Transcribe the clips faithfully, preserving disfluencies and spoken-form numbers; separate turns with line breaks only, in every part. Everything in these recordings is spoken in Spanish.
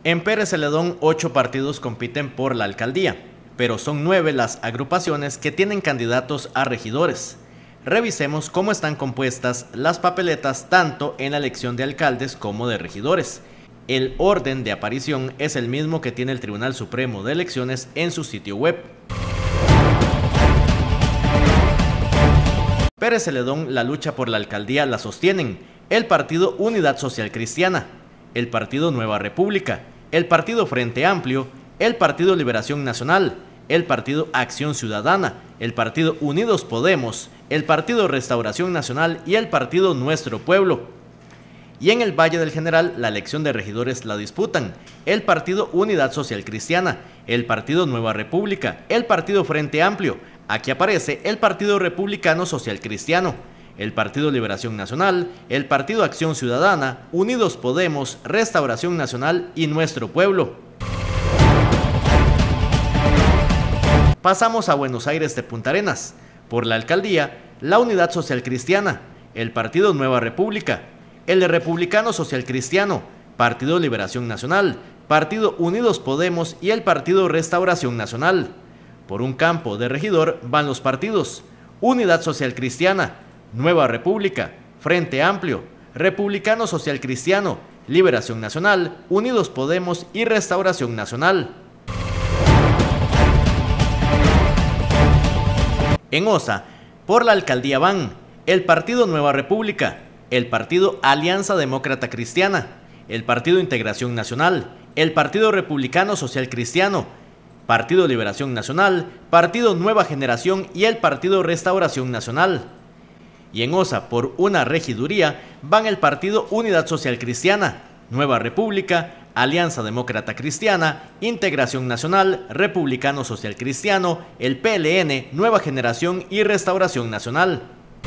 En Pérez Celedón, ocho partidos compiten por la alcaldía, pero son nueve las agrupaciones que tienen candidatos a regidores. Revisemos cómo están compuestas las papeletas tanto en la elección de alcaldes como de regidores. El orden de aparición es el mismo que tiene el Tribunal Supremo de Elecciones en su sitio web. Pérez Celedón, la lucha por la alcaldía la sostienen el Partido Unidad Social Cristiana, el Partido Nueva República, el Partido Frente Amplio, el Partido Liberación Nacional, el Partido Acción Ciudadana, el Partido Unidos Podemos, el Partido Restauración Nacional y el Partido Nuestro Pueblo. Y en el Valle del General, la elección de regidores la disputan el Partido Unidad Social Cristiana, el Partido Nueva República, el Partido Frente Amplio, aquí aparece el Partido Republicano Social Cristiano, el Partido Liberación Nacional, el Partido Acción Ciudadana, Unidos Podemos, Restauración Nacional y Nuestro Pueblo. Pasamos a Buenos Aires de Punta Arenas. Por la alcaldía, la Unidad Social Cristiana, el Partido Nueva República, el Republicano Social Cristiano, Partido Liberación Nacional, Partido Unidos Podemos y el Partido Restauración Nacional. Por un campo de regidor van los partidos Unidad Social Cristiana, Nueva República, Frente Amplio, Republicano Social Cristiano, Liberación Nacional, Unidos Podemos y Restauración Nacional. En Osa, por la alcaldía van el Partido Nueva República, el Partido Alianza Demócrata Cristiana, el Partido Integración Nacional, el Partido Republicano Social Cristiano, Partido Liberación Nacional, Partido Nueva Generación y el Partido Restauración Nacional. Y en Osa, por una regiduría, van el Partido Unidad Social Cristiana, Nueva República, Alianza Demócrata Cristiana, Integración Nacional, Republicano Social Cristiano, el P L N, Nueva Generación y Restauración Nacional.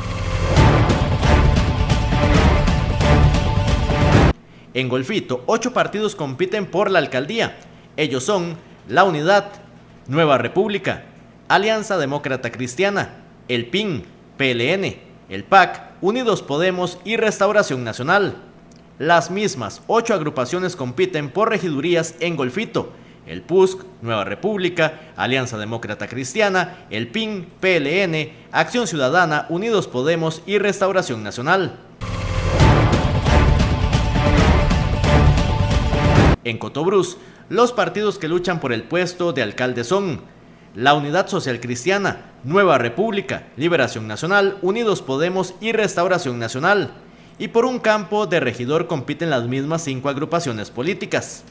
En Golfito, ocho partidos compiten por la alcaldía. Ellos son la Unidad, Nueva República, Alianza Demócrata Cristiana, el P I N, P L N, el P A C, Unidos Podemos y Restauración Nacional. Las mismas ocho agrupaciones compiten por regidurías en Golfito, el P U S C, Nueva República, Alianza Demócrata Cristiana, el P I N, P L N, Acción Ciudadana, Unidos Podemos y Restauración Nacional. En Cotobruz, los partidos que luchan por el puesto de alcalde son la Unidad Social Cristiana, Nueva República, Liberación Nacional, Unidos Podemos y Restauración Nacional. Y por un campo de regidor compiten las mismas cinco agrupaciones políticas.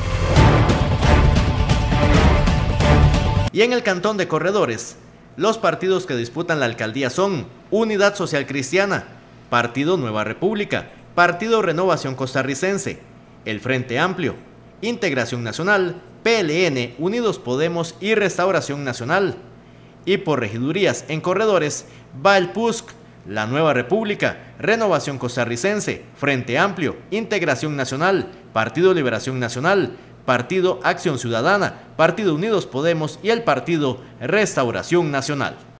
Y en el cantón de Corredores, los partidos que disputan la alcaldía son Unidad Social Cristiana, Partido Nueva República, Partido Renovación Costarricense, el Frente Amplio, Integración Nacional, P L N, Unidos Podemos y Restauración Nacional. Y por regidurías en Corredores va el P U S C, la Nueva República, Renovación Costarricense, Frente Amplio, Integración Nacional, Partido Liberación Nacional, Partido Acción Ciudadana, Partido Unidos Podemos y el Partido Restauración Nacional.